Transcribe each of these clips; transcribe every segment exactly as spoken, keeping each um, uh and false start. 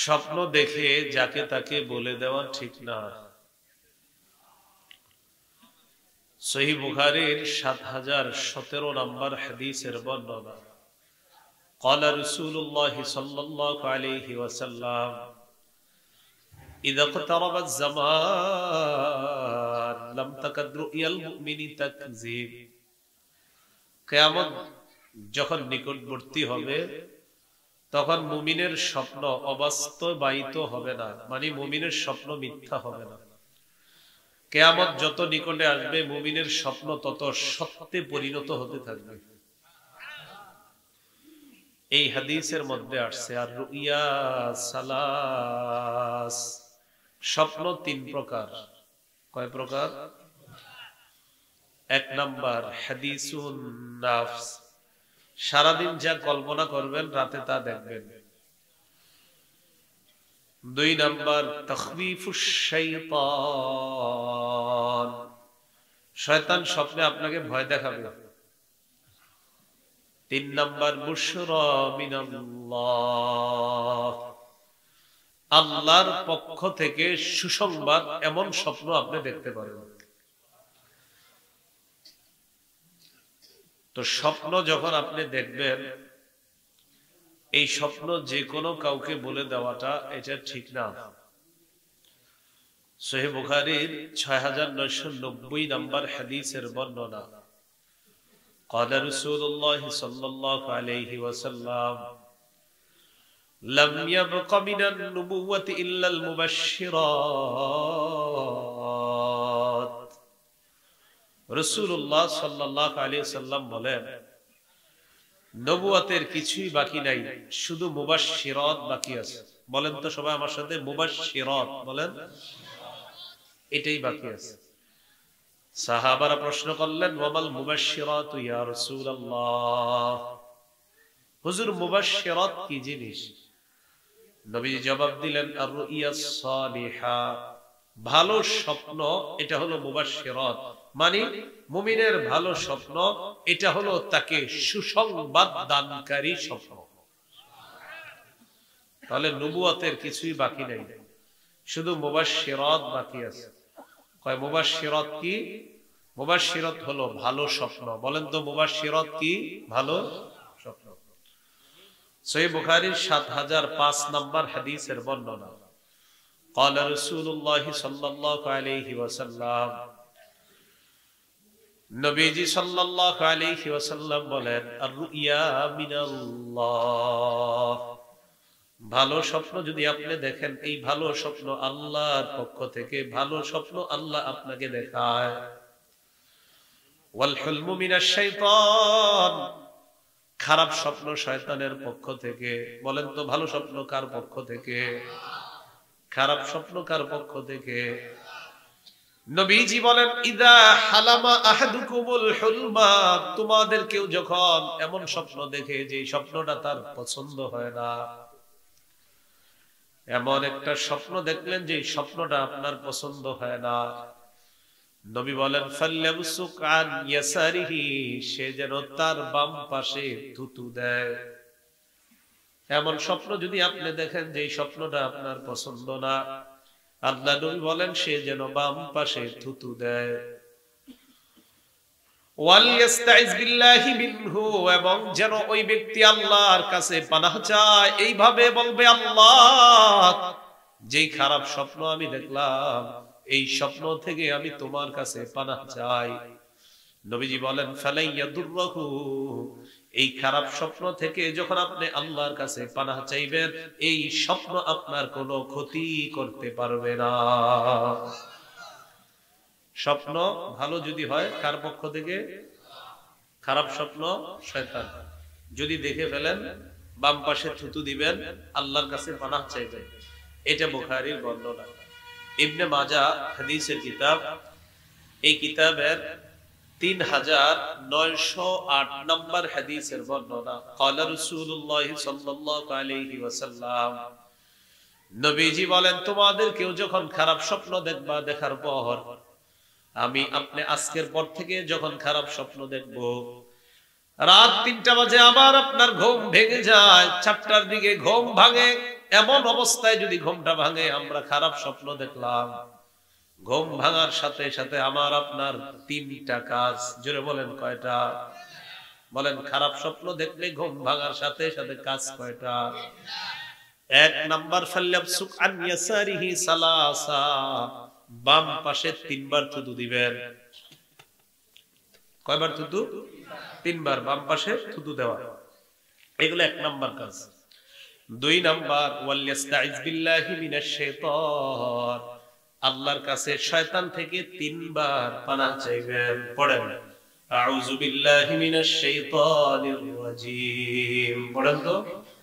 স্বপ্ন দেখে যাকে তাকে বলে দেওয়া ঠিক না। সহিহ বুখারীর সাত হাজার সতেরো নম্বর হাদিসের বর্ণনা। قال رسول الله صلى الله عليه وسلم إذا اقترب الزمان لم تكد رؤيا المؤمن تكذب। কিয়ামত যখন নিকটবর্তী হবে তখন মুমিনের স্বপ্ন অবাস্তবায়িত হবে না, মানে মুমিনের স্বপ্ন মিথ্যা হবে না। কিয়ামত যত নিকটে আসবে মুমিনের স্বপ্ন তত সত্যে পরিণত হতে থাকবে। এই হাদিসের মধ্যে আসছে আর রুইয়া সালাস, স্বপ্ন তিন প্রকার। কয় প্রকার? এক নাম্বার হাদিসুন নাফস, সারাদিন যা কল্পনা করবেন রাতে তা দেখবেন। দুই নাম্বার তাখবীফুশ শাইতান, শয়তান স্বপ্নে আপনাকে ভয় দেখাবে। তিন নাম্বার বুশরা মিনাল্লাহ, আল্লাহর পক্ষ থেকে সুসংবাদ, এমন স্বপ্ন আপনি দেখতে পারেন। তো স্বপ্ন যখন আপনি দেখবেন, এই স্বপ্ন যে কোনো কাউকে বলে দেওয়াটা এটা ঠিক না। সহিহ বুখারীর ছয় হাজার নয়শো নব্বই নম্বর হাদিসের বর্ণনা। قال رسول الله صلى الله عليه وسلم لم يبق من النبوة إلا المبشرات। রাসূলুল্লাহ সাল্লাল্লাহু আলাইহি ওয়াসাল্লাম বলেন, নবুয়তের কিছুই বাকি নাই, শুধু মুবাশশিরাত বাকি আছে। বলেন তো সবাই আমার সাথে, মুবাশশিরাত বলেন, এটাই বাকি আছে। সাহাবারা প্রশ্ন করলেন, ওয়ামাল মুবাশশিরাত ইয়া রাসূলুল্লাহ, হুজুর মুবাশশিরাত কি জিনিস? নবীজি জবাব দিলেন, আর রুইয়াস সালিহা, ভালো স্বপ্ন, এটা হলো মুবাশশিরাত, মানে মুমিনের ভালো স্বপ্ন, এটা হলো তাকে সুসংবাদ দানকারী স্বপ্ন। তাহলে নবুয়তের কিছুই বাকি নাই, শুধু মুবাশশিরাত বাকি আছে। কয় মুবাশশিরাত কি? মুবাশশিরাত হলো ভালো স্বপ্ন। বলেন তো মুবাশশিরাত কি? ভালো স্বপ্ন। সহিহ বুখারীর সাত হাজার পাঁচ নম্বর হাদিসের বর্ণনা। قال رسول الله صلى الله عليه وسلم, নবীজি সাল্লাল্লাহু আলাইহি ওয়াসাল্লাম বলেন, আর রুইয়া মিনাল্লাহ, ভালো স্বপ্ন যদি আপনি দেখেন, এই ভালো স্বপ্ন আল্লাহর পক্ষ থেকে, ভালো স্বপ্ন আল্লাহ আপনাকে দেখায়। ওয়াল হুলমু মিনাশ শাইতান, খারাপ স্বপ্ন শয়তানের পক্ষ থেকে। বলেন তো ভালো স্বপ্ন কার পক্ষ থেকে? খারাপ স্বপ্ন কার পক্ষ থেকে? নবীজি বলেন, ইদা হালামা আহাদুকুমুল হুলমা, তোমাদের কেউ যখন এমন স্বপ্ন দেখে যে স্বপ্নটা তার পছন্দ হয় না, এমন একটা স্বপ্ন দেখলেন যে স্বপ্নটা আপনার পছন্দ হয় না, নবী বলেন, ফাল্যাবসুক আন ইয়াসারিহি, সে যেন তার বাম পাশে থুতু দেয়। এমন স্বপ্ন যদি আপনি দেখেন যে স্বপ্নটা আপনার পছন্দ না, আল্লাহ নবী বলেন সে যেন বাম পাশে থুতু দেয়। ওয়াল ইস্তাইজ বিল্লাহি মিনহু, এবং যেন ওই ব্যক্তি আল্লাহর কাছে পানাহ চায়, এইভাবে বলবে, আল্লাহ, যেই খারাপ স্বপ্ন আমি দেখলাম, এই স্বপ্ন থেকে আমি তোমার কাছে পানাহ চাই। নবীজি বলেন, ফালাইয়াদুরহু, এই খারাপ স্বপ্ন থেকে যখন আপনি আল্লাহর কাছে পানাহ চাইবেন, এই স্বপ্ন আপনার কোনো ক্ষতি করতে পারবে না। স্বপ্ন ভালো যদি হয় কার পক্ষ থেকে? খারাপ স্বপ্ন শয়তান। যদি দেখে ফেলেন, বাম পাশে থুতু দিবেন, আল্লাহর কাছে পানাহ চাইবেন। এটা বুখারীর বর্ণনা। ইবনে মাজাহ হাদিসের কিতাব, এই কিতাবের তিন হাজার নয়শো আট নম্বর হাদিসের বর্ণনা। قال رسول الله صلى الله عليه وسلم, নবীজি বলেন, তোমাদের কেউ যখন খারাপ স্বপ্ন দেখবা, দেখার পর আমি আপনি আজকের পর থেকে যখন খারাপ স্বপ্ন দেখব, রাত তিনটা বাজে আবার আপনার ঘুম ভেঙে যায়, চারটার দিকে ঘুম ভাঙে, এমন অবস্থায় যদি ঘুমটা ভাঙে, আমরা খারাপ স্বপ্ন দেখলাম, ঘুম ভাঙার সাথে সাথে আমার আপনার তিনটা কাজ, জোরে বলেন কয়টা? বলেন, খারাপ স্বপ্ন দেখলে ঘুম ভাঙার সাথে সাথে কাজ কয়টা? এক নাম্বার, ফাল্যাবসুক আন ইয়াসারিহি সালাসা, বাম পাশে তিনবার থুতু দিবেন। কয়বার থুতু? তিনবার, বাম পাশে থুতু দেওয়া। এগুলো এক নাম্বার কাজ। দুই নাম্বার, ওয়ালিয়াস্তাইজ বিল্লাহি মিনাশ শাইতান, আল্লাহর কাছে শয়তান থেকে তিনবার পানাহ চাইবেন। পড়েন, আউযু বিল্লাহি মিনাশ শাইতানির রাজীম। পড়েন তো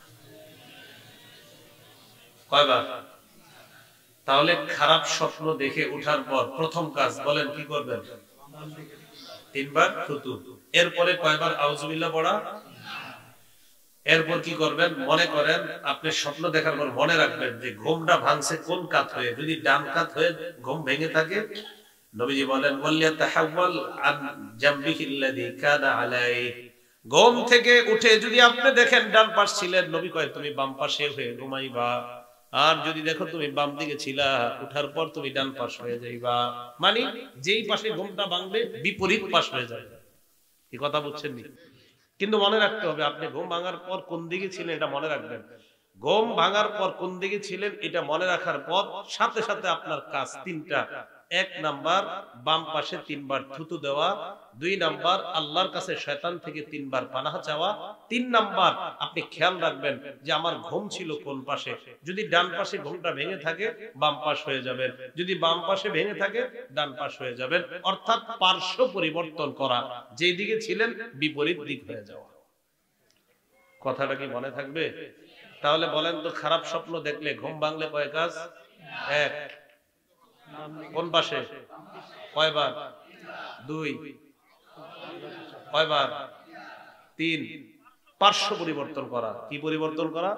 কয়বার? তাহলে খারাপ স্বপ্ন দেখে ওঠার পর প্রথম কাজ বলেন কি করবেন? তিনবার থুতু। এরপরে কয়বার আউযু বিল্লাহ পড়া? এরপর কি করবেন? মনে করেন আপনি স্বপ্ন দেখার পর মনে রাখবেন যে ঘুমটা ভাঙছে কোন কাত হয়ে। যদি ডান কাত হয়ে ঘুম ভেঙে থাকে, নবীজি বলেন ওয়ালিয়াতাহাওয়াল আন জামবিহিল্লাযী কানা আলাইহি, ঘুম থেকে উঠে যদি আপনি দেখেন ডান পাশ ছিলেন, নবী কয় তুমি বাম পাশে হয়ে ঘুমাইবা। আর যদি দেখো তুমি বাম দিকে ছিলা, উঠার পর তুমি ডান পাশ হয়ে যাইবা। মানে যেই পাশে ঘুমটা ভাঙবে বিপরীত পাশ হয়ে যাবে। কি কথা বুঝছেন নি? কিন্তু মনে রাখতে হবে, আপনি ঘুম ভাঙার পর কোন দিকে ছিলেন এটা মনে রাখবেন। ঘুম ভাঙার পর কোন দিকে ছিলেন এটা মনে রাখার পর সাথে সাথে আপনার কাজ তিনটা। এক নাম্বার, বাম পাশে তিনবার থুতু দেওয়া। দুই নাম্বার, আল্লাহর কাছে শয়তান থেকে তিনবার পানাহ চাওয়া। তিন নাম্বার, আপনি খেয়াল রাখবেন যে আমার ঘুম ছিল কোন পাশে। যদি ডান পাশে ঘুমটা ভেঙে থাকে, বাম পাশ হয়ে যাবেন। যদি বাম পাশে ভেঙে থাকে, ডান পাশ হয়ে যাবেন। অর্থাৎ পার্শ্ব পরিবর্তন করা, যেই দিকে ছিলেন বিপরীত দিক হয়ে যাওয়া। কথাটা কি মনে থাকবে? তাহলে বলেন তো, খারাপ স্বপ্ন দেখলে ঘুম ভাঙলে কয় কাজ? এক, কোন পাশে? কয়বার? দুই, কয়বার? তিন, পার্শ্ব পরিবর্তন করা। কি পরিবর্তন করা?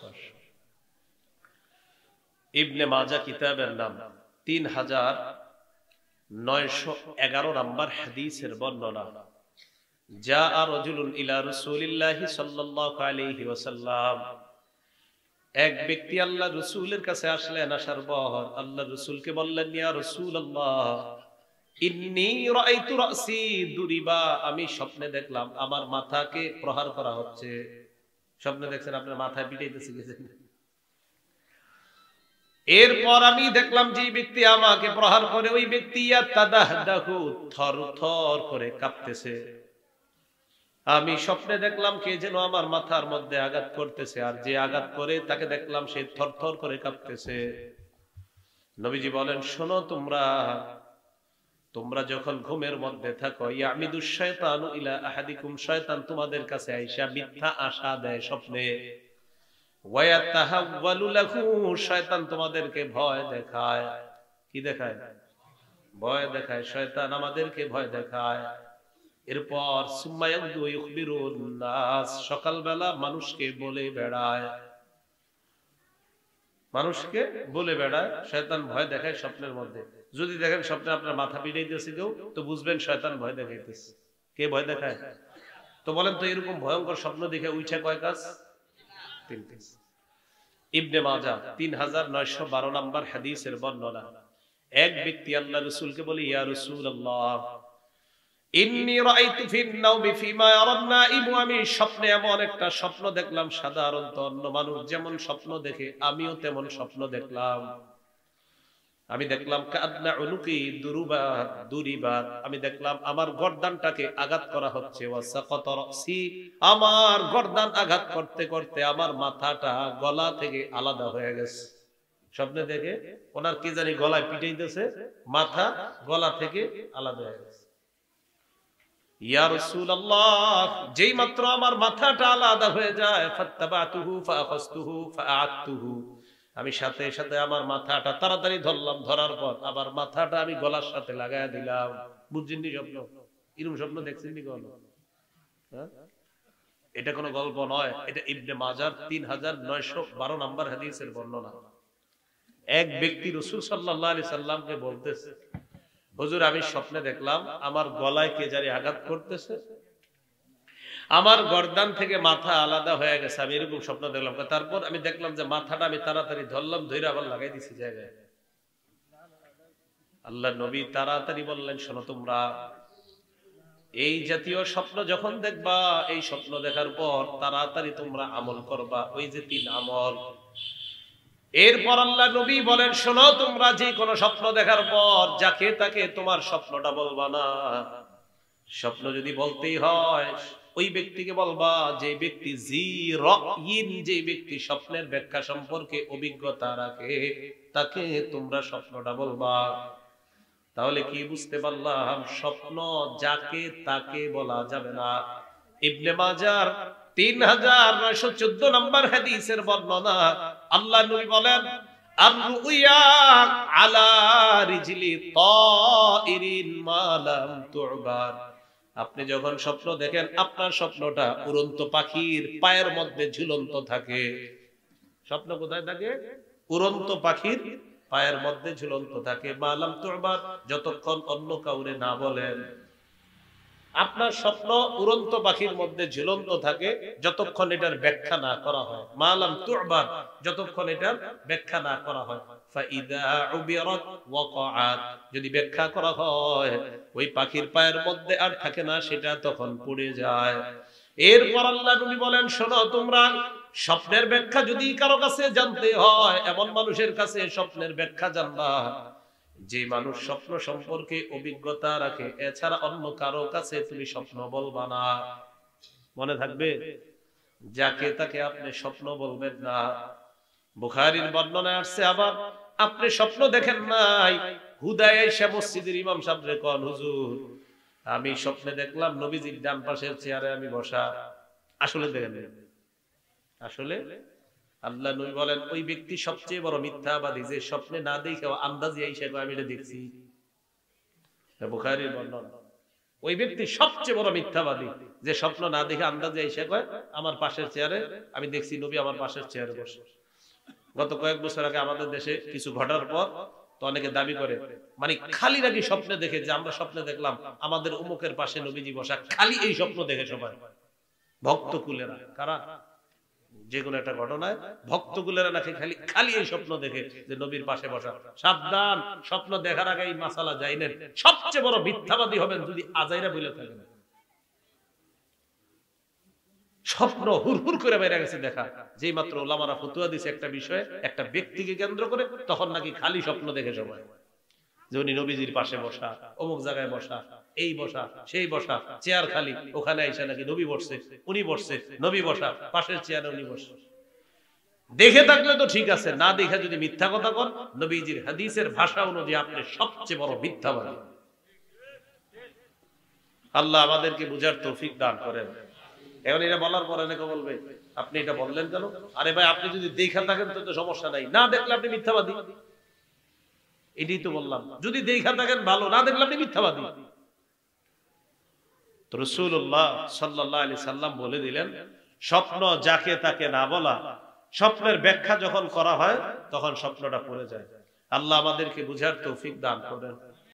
ইবনে মাজাহ কিতাবের নাম, তিন হাজার নয়শো এগারো নাম্বার হাদিসের বর্ণনা। জাআ রাজুলুন ইলা রাসূলিল্লাহি সাল্লাল্লাহু আলাইহি ওয়াসাল্লাম, এক ব্যক্তি আল্লাহ রাসূলের কাছে আসলেন। আসার পর আল্লাহ রাসূলকে বললেন, ইয়া রাসূলুল্লাহ, ইন্নী রাআইতু রাসি দুরিবা, আমি স্বপ্নে দেখলাম আমার মাথাকে প্রহার করা হচ্ছে। স্বপ্নে দেখছেন আপনার মাথায় পিটাইতেছে গেছেন। এরপর আমি দেখলাম যে ব্যক্তি আমাকে প্রহার করে, ওই ব্যক্তি ইয়াতাদাহদাহু, থরথর করে কাঁপতেছে। আমি স্বপ্নে দেখলাম কে যেন আমার মাথার মধ্যে আঘাত করতেছে, আর যে আঘাত করে তাকে দেখলাম সে থরথর করে কাঁপতেছে। নবীজি বলেন, শোনো, তোমরা তোমরা যখন ঘুমের মধ্যে থাকো, ইয়ামিদুশ শায়তানু ইলা আহাদিকুম, শয়তান তোমাদের কাছে আইসা মিথ্যা আশা দেয় স্বপ্নে। ওয়ায়াতাহাওয়ালু লাহু, শয়তান তোমাদেরকে ভয় দেখায়। কি দেখায়? ভয় দেখায়। শয়তান আমাদেরকে ভয় দেখায়। এরপর সুম্মায়াদু ইখবিরুন নাস, সকালবেলা মানুষকে বলে বেড়ায়। মানুষকে বলে বেড়ায়, শয়তান ভয় দেখায় স্বপ্নের মধ্যে। যদি দেখেন স্বপ্নে আপনার মাথা পিটাইতেছে কেউ, তো বুঝবেন শয়তান ভয় দেখাইতেছে। কে ভয় দেখায়? তো বলেন তো, এরকম ভয়ঙ্কর স্বপ্ন দেখে উঠে কয় কাজ? তিন কাজ। ইবনে মাজাহ তিন হাজার নয়শো বারো নাম্বার হাদিসের বর্ণনা। এক ব্যক্তি আল্লাহ রাসূলকে বলে, ইয়া রাসূলুল্লাহ, ইন্নী রাআইতু ফিন নাওমি ফিমা ইয়ারান নাইম, আমি স্বপ্নে এমন একটা স্বপ্ন দেখলাম, সাধারণত অন্য মানুষ যেমন স্বপ্ন দেখে আমিও তেমন স্বপ্ন দেখলাম। আমি দেখলাম কাদনা উনুকি দুরুবা দুরিবা, আমি দেখলাম আমার গর্দানটাকে আঘাত করা হচ্ছে। ওয়াসাকাত রাসি, আমার গর্দান আঘাত করতে করতে আমার মাথাটা গলা থেকে আলাদা হয়ে গেছে। স্বপ্নে দেখে ওনার কি জানি গলায় পিটাইতেছে, মাথা গলা থেকে আলাদা হয়ে গেছে। ইয়া রাসূলুল্লাহ, যেই মাত্র আমার মাথাটা আলাদা হয়ে যায়, ফাত্তাবাতুহু ফাআখাযতুহু ফাআআদতুহু, আমি সাথে সাথে আমার মাথাটা তাড়াতাড়ি ধরলাম। ধরার পর আবার মাথাটা আমি গলার সাথে লাগায়া দিলাম। বুঝছেননি স্বপ্ন? এরকম স্বপ্ন দেখছেননি কখনো? হ্যাঁ, এটা কোনো গল্প নয়, এটা ইবনে মাজাহ তিন হাজার নয়শো বারো নাম্বার হাদিসের বর্ণনা। এক ব্যক্তি রাসূল সাল্লাল্লাহু আলাইহি সাল্লামকে বলতেছে, হুজুর, আমি স্বপ্নে দেখলাম আমার গলায় কে জানি আঘাত করতেছে, আমার গর্দান থেকে মাথা আলাদা হয়ে গেছে, আমি এরকম স্বপ্ন দেখলাম। তারপর আমি দেখলাম যে মাথাটা আমি তাড়াতাড়ি ধরলাম, ধরে আবার লাগাই দিছি জায়গায়। আল্লাহ নবী তাড়াতাড়ি বললেন, শোনো তোমরা এই জাতীয় স্বপ্ন যখন দেখবা, এই স্বপ্ন দেখার পর তাড়াতাড়ি তোমরা আমল করবা, ওই যে তিন আমল। এরপর আল্লাহ নবী বলেন, শোনো তোমরা যে কোনো স্বপ্ন দেখার পর যাকে তাকে তোমার স্বপ্নটা বলবা না। স্বপ্ন যদি বলতেই হয় ওই ব্যক্তিকে বলবা যে ব্যক্তি জি রাইন, যে ব্যক্তি স্বপ্নের ব্যাখ্যা সম্পর্কে অভিজ্ঞতা রাখে, তাকে তোমরা স্বপ্নটা বলবা। তাহলে কি বুঝতে পারলাম? স্বপ্ন যাকে তাকে বলা যাবে না। ইবনে মাজার তিন হাজার নয়শো চোদ্দ নম্বর হাদিসের বর্ণনা, আল্লাহ নবী বলেন, আর-রুইয়া আলা রিজলি তাইরিন মা লাম তু'বার। আপনি যখন স্বপ্ন দেখেন, আপনার স্বপ্নটা উড়ন্ত পাখির পায়ের মধ্যে ঝুলন্ত থাকে। স্বপ্ন কোথায় থাকে? উড়ন্ত পাখির পায়ের মধ্যে ঝুলন্ত থাকে। মালাম তু'বার, যতক্ষণ অন্য কাউরে না বলেন। আপনার স্বপ্ন উড়ন্ত পাখির মধ্যে ঝুলন্ত থাকে যতক্ষণ এটার ব্যাখ্যা না করা হয়। মালাম তু'বার, যতক্ষণ এটার ব্যাখ্যা না করা হয়। ফাইদা উবিরাত ওয়াকাআত, যদি ব্যাখ্যা করা হয় ওই পাখির পায়ের মধ্যে আর থাকে না, সেটা তখন পড়ে যায়। এরপর আল্লাহ নবী বলেন, শোনো তোমরা স্বপ্নের ব্যাখ্যা যদি কারো কাছে জানতে হয়, এমন মানুষের কাছে স্বপ্নের ব্যাখ্যা জানবা যে মানুষ স্বপ্ন সম্পর্কে অভিজ্ঞতা রাখে। এছাড়া অন্য কারো কাছে তুমি স্বপ্ন বলবা না। মনে থাকবে, যাকে তাকে আপনি স্বপ্ন বলবেন না। বুখারীর বর্ণনায় আসছে, আবার আপনি স্বপ্ন দেখেন নাই, হুদায় এসে মসজিদের ইমাম সাহেবরে কোন, হুজুর আমি স্বপ্নে দেখলাম নবীজির ডান পাশের চেয়ারে আমি বসা। আসলে দেখেন, আসলে আল্লাহ নবী বলেন, ওই ব্যক্তি সবচেয়ে বড় মিথ্যাবাদী যে স্বপ্নে না দেখে আন্দাজে আইসা কয় আমি এটা দেখছি। বুখারীর বর্ণনা, ওই ব্যক্তি সবচেয়ে বড় মিথ্যাবাদী যে স্বপ্ন না দেখে আন্দাজে আইসা কয় আমার পাশের চেয়ারে আমি দেখছি নবী আমার পাশের চেয়ারে বসে। গত কয়েক বছর আগে আমাদের দেশে কিছু ঘটার পর তো অনেকে দাবি করে, মানে খালি নাকি স্বপ্নে দেখে যে আমরা স্বপ্নে দেখলাম আমাদের উমুকের পাশে নবীজি বসা। খালি এই স্বপ্ন দেখে সবাই, ভক্তকুলেরা, কারা যে কোনো একটা ঘটনায় ভক্তকুলেরা নাকি খালি খালি এই স্বপ্ন দেখে যে নবীর পাশে বসা। সাবধান, স্বপ্ন দেখার আগে এই মাসালা জানেন, সবচেয়ে বড় মিথ্যাবাদী হবেন যদি আজাইরা বলে থাকেন। স্বপ্ন হুরহুর করে বেড়ে গেছে দেখা, যেই মাত্র ওলামারা ফতোয়া দিছে একটা বিষয়ে, একটা ব্যক্তিকে কেন্দ্র করে, তখন নাকি খালি স্বপ্ন দেখে সবাই যে উনি নবীজির পাশে বসা, অমুক জায়গায় বসা, এই বসা, সেই বসা, চেয়ার খালি, ওখানে আইসা নাকি নবী বসছে, উনি বসছে, নবী বসা, পাশের চেয়ারে উনি বসছে। দেখে থাকলে তো ঠিক আছে, না দেখে যদি মিথ্যা কথা কন, নবীজির হাদিসের ভাষা অনুযায়ী আপনি সবচেয়ে বড় মিথ্যাবাদী। আল্লাহ আমাদেরকে বুঝার তৌফিক দান করেন। এখন এটা বলার পর অনেকে বলবে, আপনি এটা বললেন কেন? আরে ভাই, আপনি যদি দেখা থাকেন তো সমস্যা নাই, না দেখলে আপনি মিথ্যাবাদী। এটাই তো বললাম, যদি দেখা থাকেন ভালো, না দেখলে আপনি মিথ্যাবাদী। তো রাসূলুল্লাহ সাল্লাল্লাহু আলাইহি সাল্লাম বলে দিলেন, স্বপ্ন যাকে তাকে না বলা। স্বপ্নের ব্যাখ্যা যখন করা হয় তখন স্বপ্নটা পড়ে যায়। আল্লাহ আমাদেরকে বুঝার তৌফিক দান করেন।